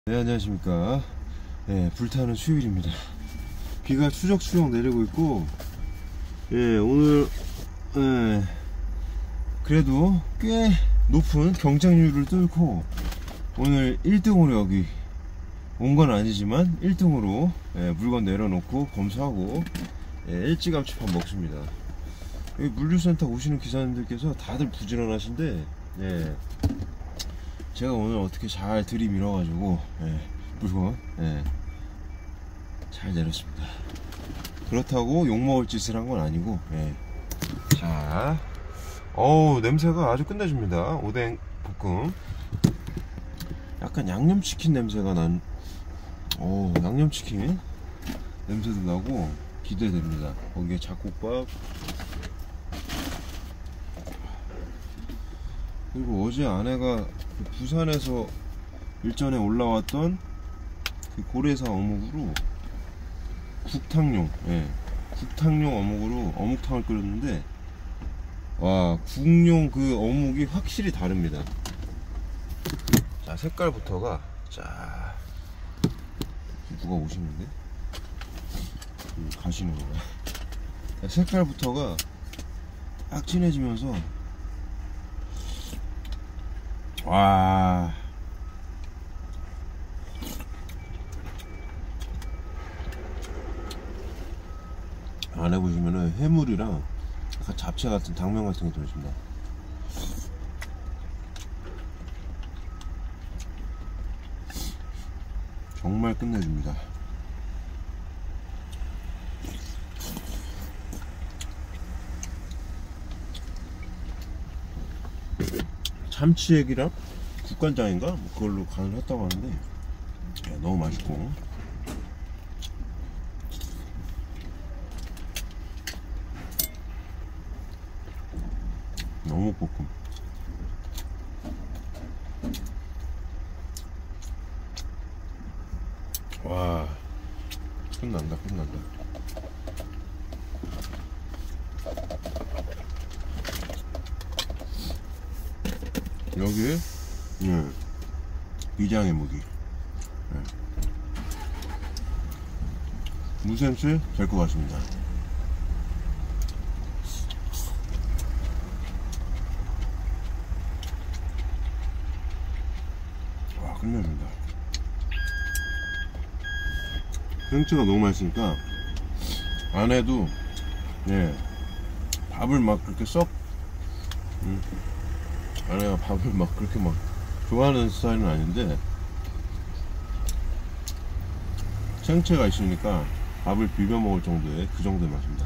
네, 안녕하십니까. 네, 불타는 수요일입니다. 비가 추적추적 내리고 있고, 예, 오늘, 예, 그래도 꽤 높은 경쟁률을 뚫고, 오늘 1등으로 여기 온 건 아니지만, 1등으로, 예, 물건 내려놓고 검사하고, 예, 일찌감치 밥 먹습니다. 여기 물류센터 오시는 기사님들께서 다들 부지런하신데, 예, 제가 오늘 어떻게 잘 들이밀어가지고, 예, 물건, 예, 잘 내렸습니다. 그렇다고 욕먹을 짓을 한 건 아니고, 예. 자, 어우, 냄새가 아주 끝내줍니다. 오뎅 볶음. 약간 양념치킨 냄새가 양념치킨 냄새도 나고 기대됩니다. 거기에 잡곡밥, 그리고 어제 아내가 부산에서 일전에 올라왔던 그 고래사 어묵으로 국탕용, 예, 국탕용 어묵으로 어묵탕을 끓였는데, 와, 국용 그 어묵이 확실히 다릅니다. 자, 색깔부터가, 자, 누가 오시는데? 가시는 거야. 색깔부터가 딱 진해지면서, 와, 안에 보시면은 해물이랑 약간 잡채 같은 당면 같은 게 들어있습니다. 정말 끝내줍니다. 참치액이랑 국간장인가? 뭐 그걸로 간을 했다고 하는데, 예, 너무 맛있고. 어묵볶음. 와, 끝난다. 여기에, 예, 비장의 무기, 예, 무생채 될 것 같습니다. 와, 끝내준다. 생채가 너무 맛있으니까 안에도, 예, 밥을 막 그렇게 아내가 밥을 막 그렇게 막 좋아하는 스타일은 아닌데, 생채가 있으니까 밥을 비벼 먹을 정도의 그 정도의 맛입니다.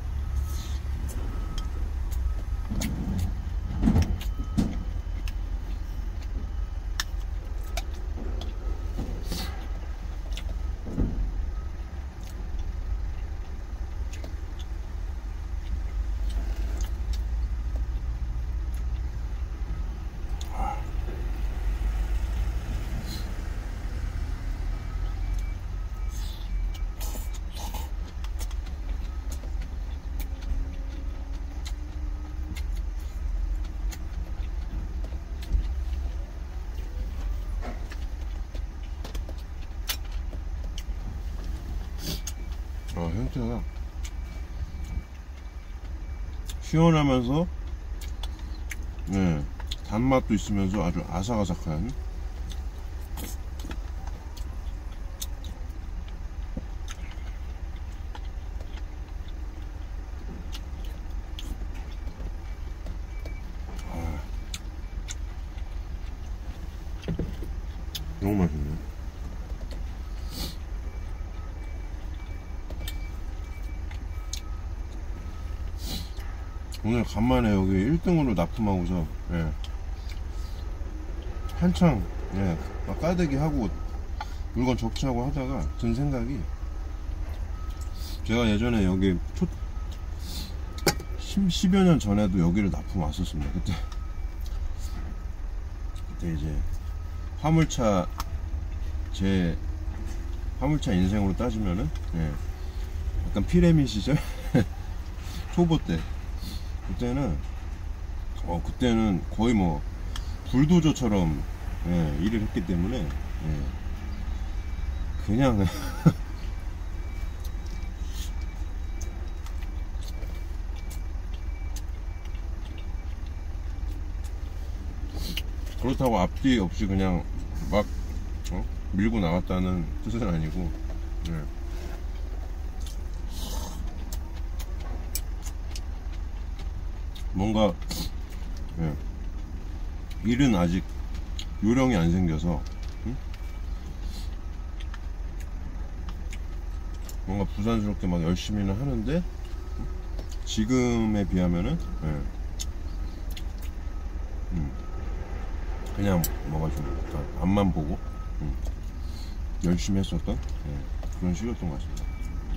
생채가 시원하면서, 네, 단맛도 있으면서 아주 아삭아삭한, 너무 맛있네. 오늘 간만에 여기 1등으로 납품하고서, 예, 한창, 예, 막 까대기 하고 물건 적치하고 하다가 든 생각이, 제가 예전에 여기 10여 년 전에도 여기를 납품 왔었습니다. 그때 이제 화물차, 제 화물차 인생으로 따지면은, 예, 약간 피레미 시절 초보 때, 그때는 거의 뭐 불도저처럼, 예, 일을 했기 때문에, 예, 그냥 그렇다고 앞뒤 없이 그냥 막 밀고 나갔다는 뜻은 아니고, 네. 뭔가, 네. 일은 아직 요령이 안 생겨서, 뭔가 부산스럽게 막 열심히는 하는데, 지금에 비하면은, 네. 그냥 뭔가 좀 앞만 보고 열심히 했었던, 네, 그런 시기였던 것 같습니다.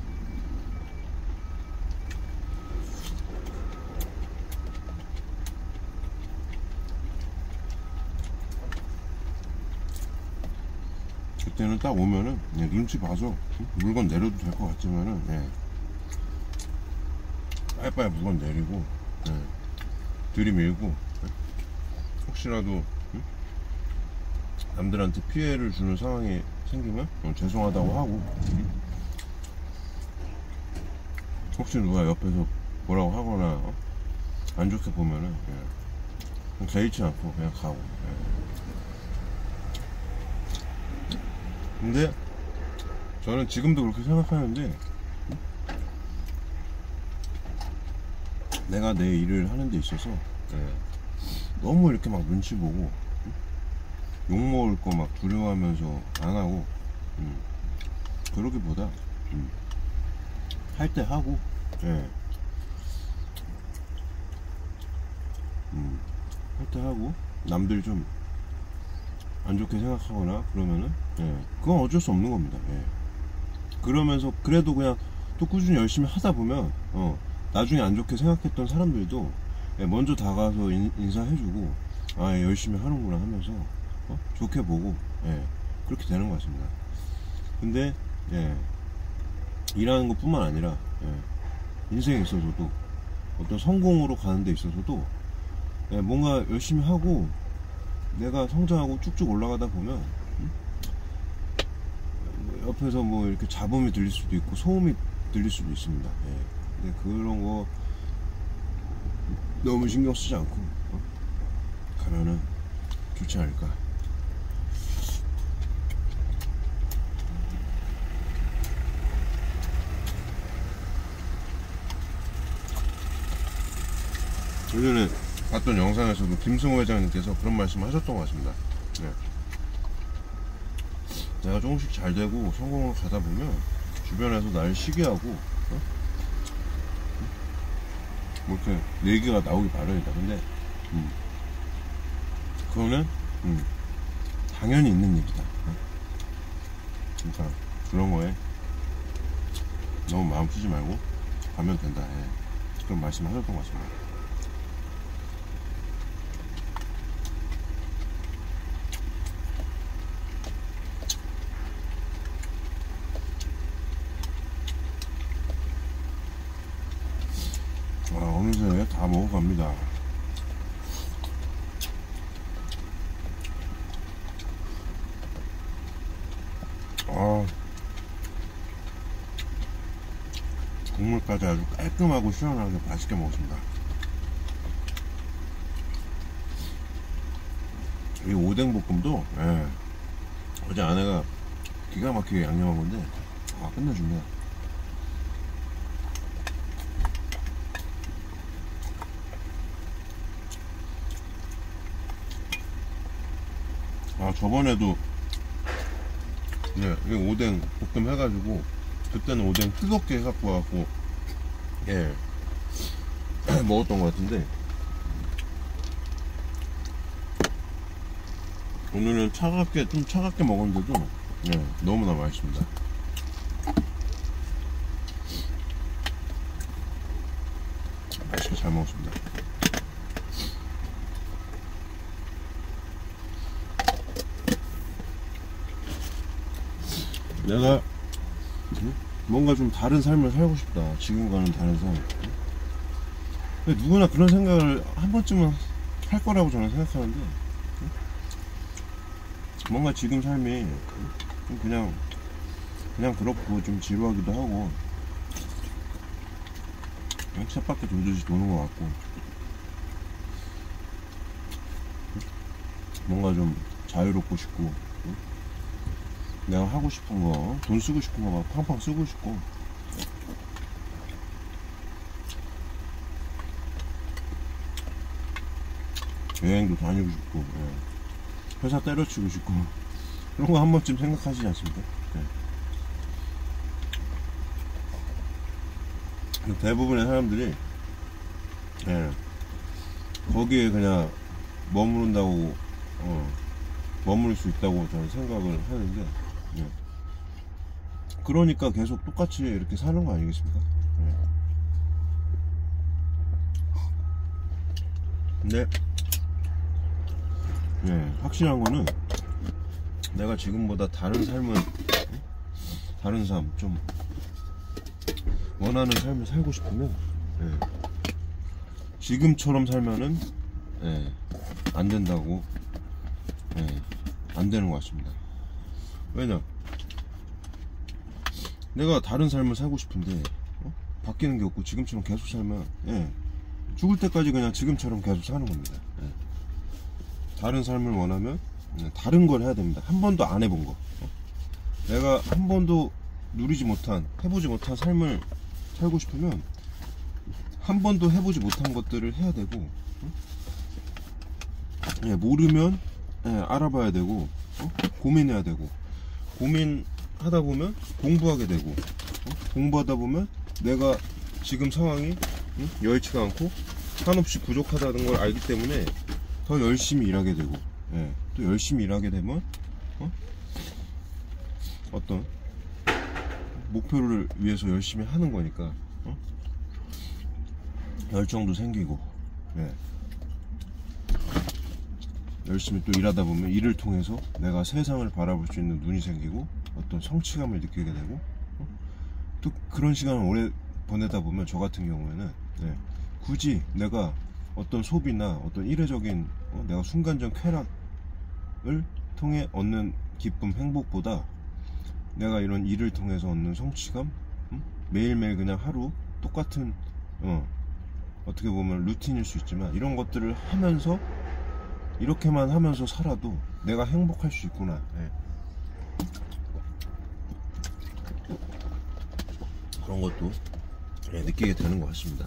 그때는 딱 오면은 눈치 봐서 물건 내려도 될 것 같지만은, 네, 빨리빨리 물건 내리고, 네, 들이밀고, 혹시라도 남들한테 피해를 주는 상황이 생기면 죄송하다고 하고, 혹시 누가 옆에서 뭐라고 하거나 안 좋게 보면은, 그냥 개의치 않고 그냥 가고. 근데 저는 지금도 그렇게 생각하는데, 내가 내 일을 하는 데 있어서, 너무 이렇게 막 눈치 보고 욕먹을 거 막 두려워하면서 안 하고, 그러기보다 할 때 하고, 할 때 하고, 남들 좀 안 좋게 생각하거나 그러면은, 그건 어쩔 수 없는 겁니다. 그러면서 그래도 그냥 또 꾸준히 열심히 하다 보면, 나중에 안 좋게 생각했던 사람들도 먼저 다가서 인사해주고, 아, 열심히 하는구나 하면서 좋게 보고, 그렇게 되는 것 같습니다. 근데 일하는 것 뿐만 아니라, 인생에 있어서도, 어떤 성공으로 가는 데 있어서도, 뭔가 열심히 하고 내가 성장하고 쭉쭉 올라가다 보면, 옆에서 뭐 이렇게 잡음이 들릴 수도 있고 소음이 들릴 수도 있습니다. 근데 그런 거 너무 신경 쓰지 않고 가면은 좋지 않을까. 예전에 봤던 영상에서도 김승호 회장님께서 그런 말씀 하셨던 것 같습니다. 내가 조금씩 잘 되고 성공을 가다 보면 주변에서 나를 시기하고 뭐 이렇게 얘기가 나오기 마련이다. 근데 그거는 당연히 있는 일이다. 그러니까 그런 거에 너무 마음 쓰지 말고 가면 된다. 그런 말씀 하셨던 것 같습니다. 어느새 다 먹어갑니다. 국물까지 아주 깔끔하고 시원하게 맛있게 먹었습니다. 이 오뎅볶음도 어제 아내가 기가 막히게 양념한 건데 끝내줍니다. 저번에도 이 오뎅 볶음 해가지고, 그때는 오뎅 뜨겁게 해갖고 와갖고 먹었던 것 같은데, 오늘은 좀 차갑게 먹었는데도 너무나 맛있습니다. 맛있게 잘 먹었습니다. 내가 뭔가 좀 다른 삶을 살고 싶다. 지금과는 다른 삶. 누구나 그런 생각을 한 번쯤은 할 거라고 저는 생각하는데, 뭔가 지금 삶이 그냥 그냥 그렇고 좀 지루하기도 하고 그냥 쳇바퀴 돌듯이 도는 것 같고 뭔가 좀 자유롭고 싶고 내가 하고 싶은 거, 돈 쓰고 싶은 거 막 팡팡 쓰고 싶고 여행도 다니고 싶고 회사 때려치고 싶고 그런 거 한 번쯤 생각하시지 않습니까? 대부분의 사람들이 거기에 그냥 머무른다고 머무를 수 있다고 저는 생각을 하는데 그러니까 계속 똑같이 이렇게 사는 거 아니겠습니까? 근데 확실한 거는 내가 지금보다 다른 삶을 다른 삶 좀 원하는 삶을 살고 싶으면 지금처럼 살면은 안 된다고 안 되는 것 같습니다. 왜냐 내가 다른 삶을 살고 싶은데 바뀌는 게 없고 지금처럼 계속 살면 죽을 때까지 그냥 지금처럼 계속 사는 겁니다. 다른 삶을 원하면 다른 걸 해야 됩니다. 한 번도 안 해본 거 내가 한 번도 누리지 못한 해보지 못한 삶을 살고 싶으면 한 번도 해보지 못한 것들을 해야 되고 모르면 알아봐야 되고 고민해야 되고 고민하다 보면 공부하게 되고 공부하다 보면 내가 지금 상황이 여의치가 않고 한없이 부족하다는 걸 알기 때문에 더 열심히 일하게 되고 또 열심히 일하게 되면 어떤 목표를 위해서 열심히 하는 거니까 열정도 생기고 열심히 또 일하다 보면 일을 통해서 내가 세상을 바라볼 수 있는 눈이 생기고 어떤 성취감을 느끼게 되고 또 그런 시간을 오래 보내다 보면 저 같은 경우에는 굳이 내가 어떤 소비나 어떤 이례적인 내가 순간적 쾌락을 통해 얻는 기쁨, 행복보다 내가 이런 일을 통해서 얻는 성취감 매일매일 그냥 하루 똑같은 어떻게 보면 루틴일 수 있지만 이런 것들을 하면서 이렇게만 하면서 살아도 내가 행복할 수 있구나 그런 것도 느끼게 되는 것 같습니다.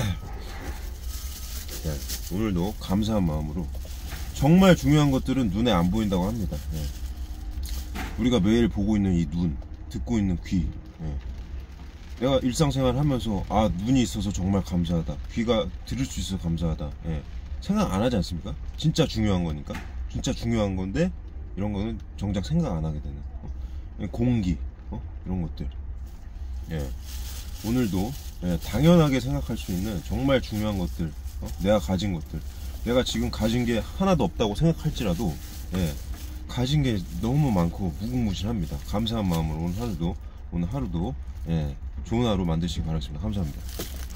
오늘도 감사한 마음으로 정말 중요한 것들은 눈에 안 보인다고 합니다. 우리가 매일 보고 있는 이 눈, 듣고 있는 귀 내가 일상생활 하면서 눈이 있어서 정말 감사하다, 귀가 들을 수 있어서 감사하다 생각 안 하지 않습니까? 진짜 중요한 거니까 진짜 중요한 건데 이런 거는 정작 생각 안 하게 되는 공기 이런 것들 오늘도 당연하게 생각할 수 있는 정말 중요한 것들 내가 가진 것들 내가 지금 가진 게 하나도 없다고 생각할지라도 가진 게 너무 많고 무궁무진합니다. 감사한 마음으로 오늘 하루도 좋은 하루 만드시기 바라겠습니다. 감사합니다.